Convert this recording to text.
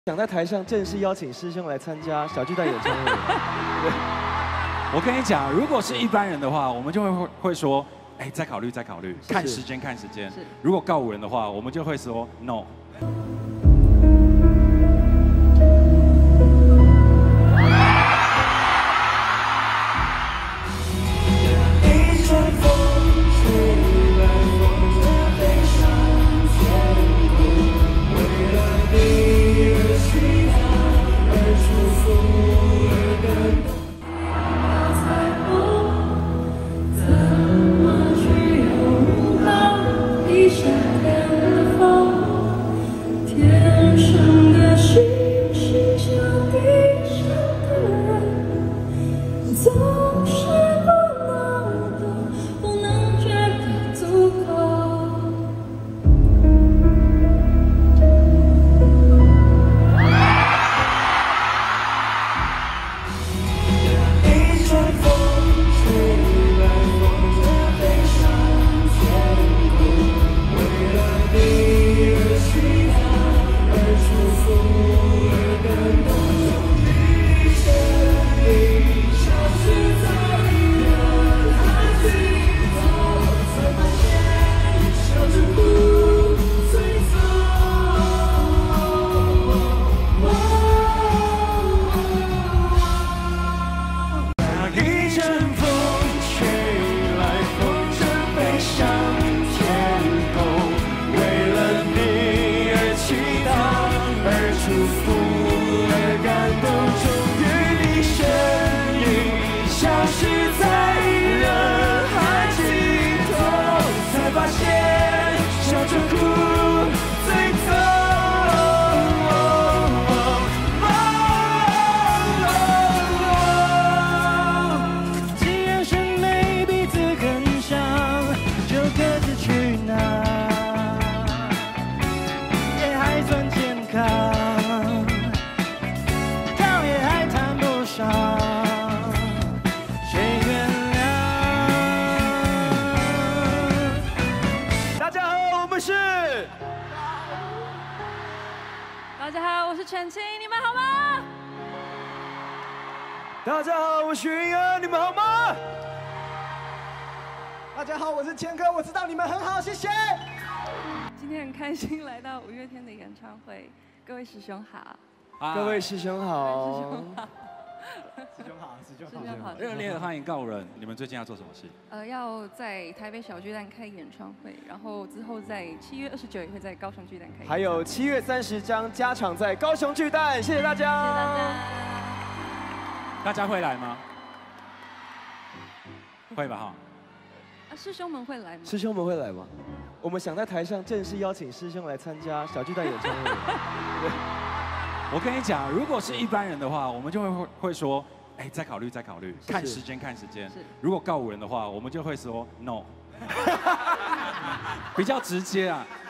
想在台上正式邀请师兄来参加小巨蛋演唱会。 我跟你讲，如果是一般人的话，我们就会说，哎，再考虑，再考虑，看时间，看时间。如果告五人的话，我们就会说 no。 大家好，我是陈清，你们好吗？ 大家好，我是徐云恩，你们好吗？ 大家好，我是千科，我知道你们很好，谢谢。 今天很开心来到五月天的演唱会，各位师兄好。 各位师兄好。 师兄好。 师兄好，师兄好。 热烈的欢迎告五人，你们最近要做什么事？ 要在台北小巨蛋开演唱会，然后之后在7月29也会在高雄巨蛋开演唱会。 还有7月30将加场在高雄巨蛋，谢谢大家。 谢谢大家。 大家会来吗？会吧哈。 师兄们会来吗？ 师兄们会来吗？我们想在台上正式邀请师兄来参加小巨蛋演唱会。 我跟你讲，如果是一般人的话，我们就会说，哎，再考虑，再考虑，看时间，看时间。如果告五人的话，我们就会说 no。比较直接啊。